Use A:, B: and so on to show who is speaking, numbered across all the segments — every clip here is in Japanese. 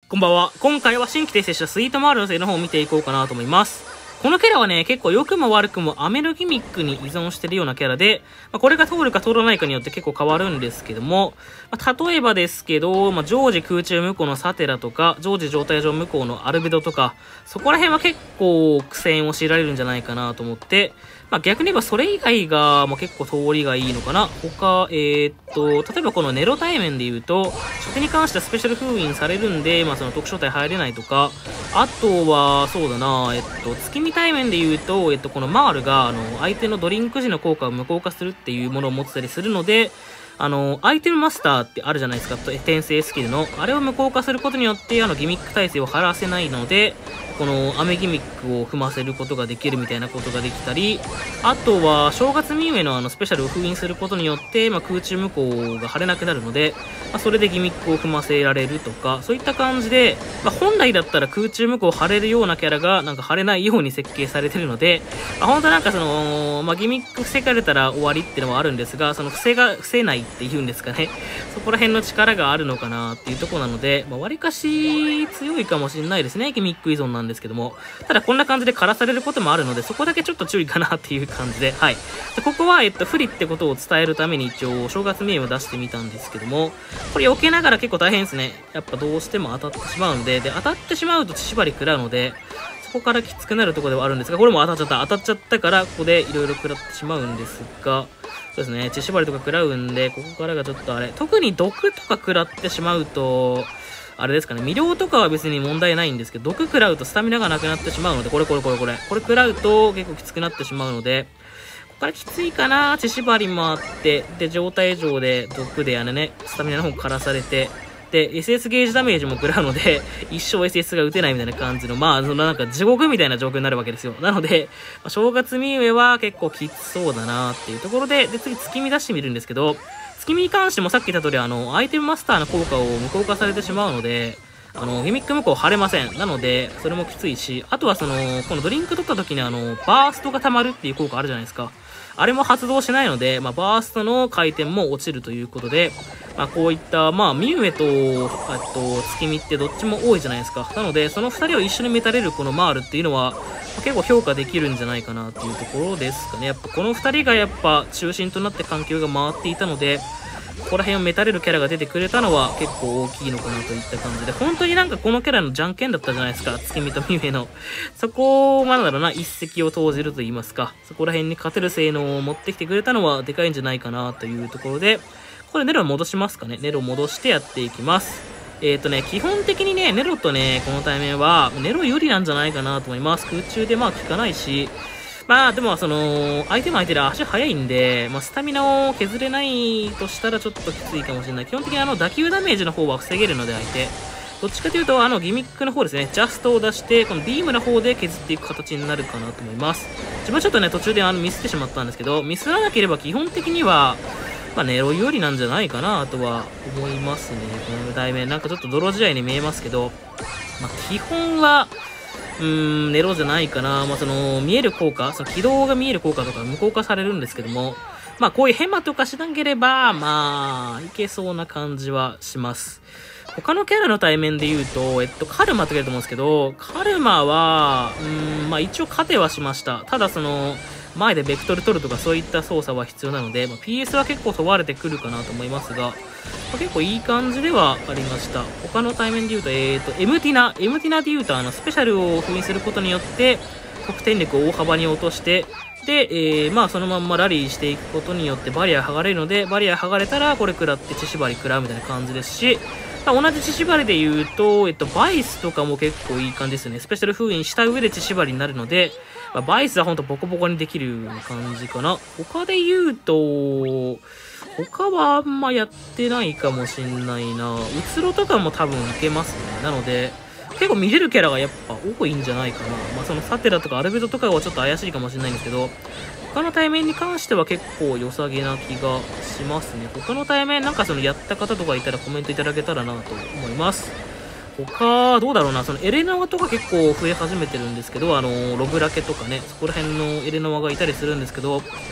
A: こんばんは。今回は新規訂正したスイートマールの性の方を見ていこうかなと思います。このキャラはね、結構良くも悪くもアメのギミックに依存してるようなキャラで、これが通るか通らないかによって結構変わるんですけども、例えばですけど、常時空中無効のサテラとか、常時状態上無効のアルベドとか、そこら辺は結構苦戦を強いられるんじゃないかなと思って、逆に言えばそれ以外が、結構通りがいいのかな。他、例えばこのネロ対面で言うと、初手に関してはスペシャル封印されるんで、その特殊体入れないとか、あとは、そうだな、月見対面で言うと、このマールが、相手のドリンク時の効果を無効化するっていうものを持ってたりするので、アイテムマスターってあるじゃないですか、転生スキルの。あれを無効化することによって、ギミック耐性を張らせないので、この雨ギミックを踏ませることができるみたいなことができたり、あとは、正月ミュウエのスペシャルを封印することによって、空中無効が張れなくなるので、それでギミックを踏ませられるとか、そういった感じで、本来だったら空中無効張れるようなキャラが、張れないように設計されてるので、本当ギミック防がれたら終わりっていうのはあるんですが、防げないっていうんですかね。そこら辺の力があるのかなっていうところなので、割かし強いかもしれないですね。ギミック依存なんですけども。ただこんな感じで枯らされることもあるので、そこだけちょっと注意かなっていう感じで、はい。でここは、不利ってことを伝えるために一応、正月ミームを出してみたんですけども、これ避けながら結構大変ですね。やっぱどうしても当たってしまうので、当たってしまうと血縛り食らうので、そこからきつくなるところではあるんですが、これも当たっちゃったから、ここでいろいろ食らってしまうんですが、そうですね、血縛りとか食らうんで、ここからがちょっとあれ、特に毒とか食らってしまうと、あれですかね、魅了とかは別に問題ないんですけど、毒食らうとスタミナがなくなってしまうので、これ食らうと結構きつくなってしまうので、ここからきついかな、血縛りもあって、で、状態上で毒でスタミナの方枯らされて、で、SS ゲージダメージも食らうので、一生 SS が打てないみたいな感じの、地獄みたいな状況になるわけですよ。なので、正月ミウエは結構きつそうだなっていうところで、次月見出してみるんですけど、月見に関してもさっき言った通り、アイテムマスターの効果を無効化されてしまうので、ギミック無効貼れません。なので、それもきついし、あとはこのドリンク取った時にバーストが溜まるっていう効果あるじゃないですか。あれも発動しないので、バーストの回転も落ちるということで、こういった、ミウエと、月見ってどっちも多いじゃないですか。なので、その二人を一緒にメタれるこのマールっていうのは、結構評価できるんじゃないかなっていうところですかね。やっぱこの二人がやっぱ中心となって環境が回っていたので、ここら辺をメタれるキャラが出てくれたのは結構大きいのかなといった感じで、本当にこのキャラのじゃんけんだったじゃないですか。月見とミウエの。そこを、一石を投じると言いますか。そこら辺に勝てる性能を持ってきてくれたのはでかいんじゃないかなというところで、これネロ戻しますかね。ネロ戻してやっていきます。基本的にね、ネロとね、この対面は、ネロ有利なんじゃないかなと思います。空中で効かないし、でも相手も相手で足速いんで、スタミナを削れないとしたらちょっときついかもしれない。基本的に打球ダメージの方は防げるので相手。どっちかというと、ギミックの方ですね。ジャストを出して、このビームの方で削っていく形になるかなと思います。自分はちょっとね、途中でミスってしまったんですけど、ミスらなければ基本的には、ネロ有利なんじゃないかなとは思いますね。この題名。ちょっと泥試合に見えますけど、基本は、ネロじゃないかな。見える効果、軌道が見える効果とか無効化されるんですけども、こういうヘマとかしなければ、いけそうな感じはします。他のキャラの対面で言うと、カルマって言うと思うんですけど、カルマは、一応勝てはしました。ただ前でベクトル取るとかそういった操作は必要なので、PS は結構問われてくるかなと思いますが、結構いい感じではありました。他の対面で言うと、エムティナで言うと、スペシャルを封印することによって、得点力を大幅に落として、で、そのまんまラリーしていくことによってバリア剥がれるので、バリア剥がれたらこれ食らって血縛り食らうみたいな感じですし、同じ血縛りで言うと、バイスとかも結構いい感じですね。スペシャル封印した上で血縛りになるので、バイスはほんとボコボコにできる感じかな。他で言うと、他はあんまやってないかもしんないな。うつろとかも多分いけますね。なので、結構見れるキャラがやっぱ多いんじゃないかな。サテラとかアルベドとかはちょっと怪しいかもしれないんですけど、他の対面に関しては結構良さげな気がしますね。他の対面やった方とかいたらコメントいただけたらなと思います。他、どうだろうな、エレナワとか結構増え始めてるんですけど、ロブラケとかね、そこら辺のエレナワがいたりするんですけど、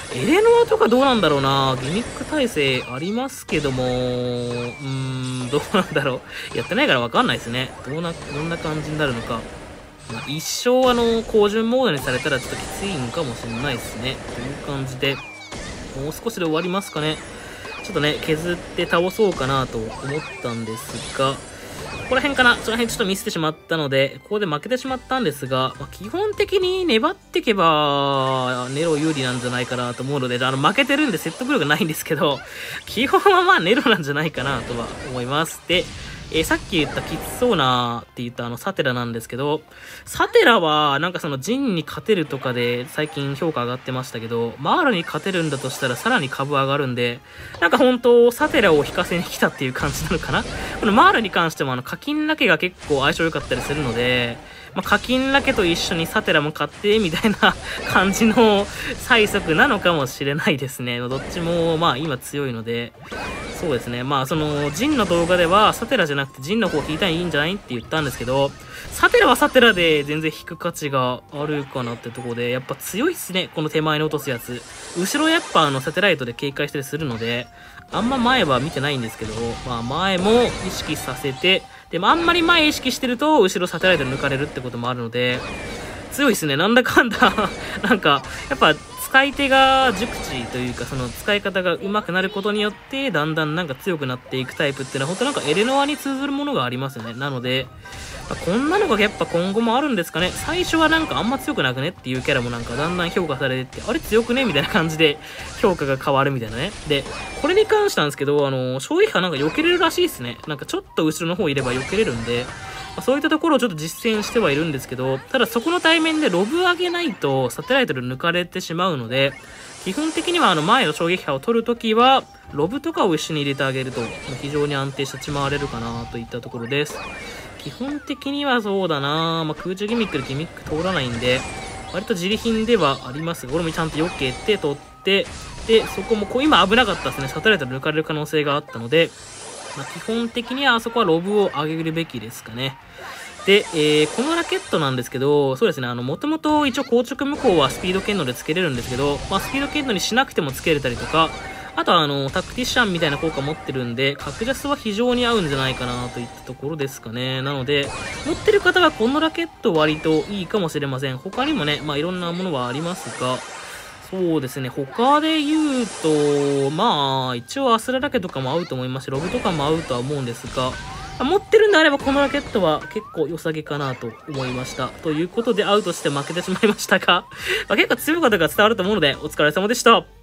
A: エレノアとかどうなんだろうな。ギミック耐性ありますけども、どうなんだろう。やってないからわかんないですね。どんな感じになるのか。まあ、一生高順モードにされたらちょっときついんかもしれないですね。という感じで、もう少しで終わりますかね。ちょっとね、削って倒そうかなと思ったんですが、ここら辺かな。その辺ちょっとミスってしまったので、ここで負けてしまったんですが、まあ、基本的に粘っていけば、ネロ有利なんじゃないかなと思うので、負けてるんで説得力ないんですけど、基本はまあネロなんじゃないかなとは思います。で、さっき言ったきつそうなって言ったサテラなんですけど、サテラはなんかそのジンに勝てるとかで最近評価上がってましたけど、マールに勝てるんだとしたらさらに株上がるんで、なんか本当サテラを引かせに来たっていう感じなのかな。このマールに関しても課金ラケが結構相性良かったりするので、まあ、課金ラケと一緒にサテラも買ってみたいな感じの催促なのかもしれないですね。どっちもまあ今強いので、そうですね。まあ、ジンの動画では、サテラじゃなくてジンの方引いたらいいんじゃないって言ったんですけど、サテラはサテラで全然引く価値があるかなってとこで、やっぱ強いっすね。この手前に落とすやつ。後ろやっぱサテライトで警戒したりするので、あんま前は見てないんですけど、まあ前も意識させて、でもあんまり前意識してると、後ろサテライトで抜かれるってこともあるので、強いっすね。なんだかんだなんか、やっぱ、使い手が熟知というか、その使い方が上手くなることによって、だんだんなんか強くなっていくタイプっていうのは、本当なんかエレノアに通ずるものがありますよね。なので、まあ、こんなのがやっぱ今後もあるんですかね。最初はなんかあんま強くなくねっていうキャラもなんかだんだん評価されてって、あれ強くねみたいな感じで評価が変わるみたいなね。で、これに関してなんですけど、衝撃波なんか避けれるらしいですね。なんかちょっと後ろの方いれば避けれるんで、そういったところをちょっと実践してはいるんですけど、ただそこの対面でロブ上げないとサテライトで抜かれてしまうので、基本的には前の衝撃波を取るときは、ロブとかを一緒に入れてあげると、非常に安定して回れるかなといったところです。基本的にはそうだな、まあ、空中ギミックでギミック通らないんで、割と自利品ではありますが、これもちゃんと避けて取って、で、そこも今危なかったですね。サテライトで抜かれる可能性があったので、まあ、基本的にはあそこはロブを上げるべきですかね。で、このラケットなんですけど、そうですね、もともと一応硬直無効はスピード剣能で付けれるんですけど、まあ、スピード剣能にしなくても付けれたりとか、あとはタクティシャンみたいな効果持ってるんで、格安は非常に合うんじゃないかなといったところですかね。なので、持ってる方はこのラケット割といいかもしれません。他にもね、まあいろんなものはありますが、そうですね、他で言うと、まあ、一応アスララケとかも合うと思いますし、ロブとかも合うとは思うんですが、持ってるんであればこのラケットは結構良さげかなと思いました。ということで、合うとして負けてしまいましたが、結構強い方が伝わると思うので、お疲れ様でした。